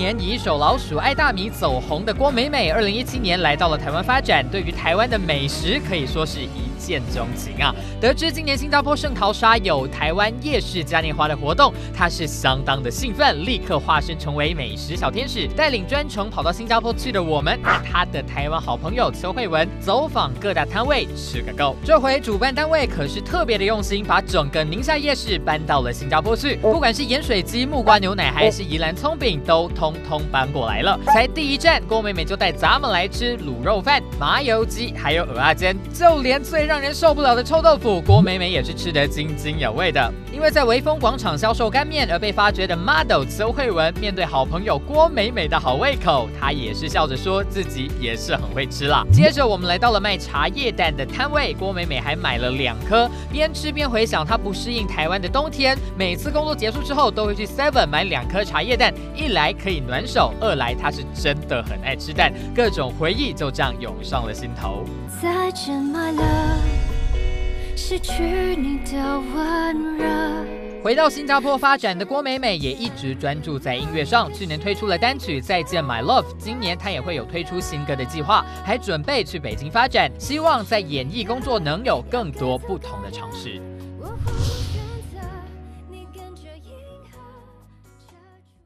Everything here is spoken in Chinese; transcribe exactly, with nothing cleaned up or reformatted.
年以手老鼠爱大米走红的郭美美，二零一七年来到了台湾发展，对于台湾的美食可以说是一见钟情啊。得知今年新加坡圣淘沙有台湾夜市嘉年华的活动，她是相当的兴奋，立刻化身成为美食小天使，带领专程跑到新加坡去的我们，和她的台湾好朋友邱慧文走访各大摊位，吃个够。这回主办单位可是特别的用心，把整个宁夏夜市搬到了新加坡去，不管是盐水鸡、木瓜牛奶还是宜兰葱饼，都通通搬过来了。才第一站，郭美美就带咱们来吃卤肉饭、麻油鸡，还有蚵仔煎，就连最让人受不了的臭豆腐，郭美美也是吃得津津有味的。因为在微风广场销售干面而被发掘的 model 邱慧文，面对好朋友郭美美的好胃口，她也是笑着说自己也是很会吃啦。接着我们来到了卖茶叶蛋的摊位，郭美美还买了两颗，边吃边回想她不适应台湾的冬天，每次工作结束之后都会去 seven 买两颗茶叶蛋，一来可以暖手，二来她是真的很爱吃蛋，各种回忆就这样涌上了心头。 再见 my love， 失去你的温热。 回到新加坡发展的郭美美也一直专注在音乐上，去年推出了单曲《再见 My Love》，今年她也会有推出新歌的计划，还准备去北京发展，希望在演艺工作能有更多不同的尝试。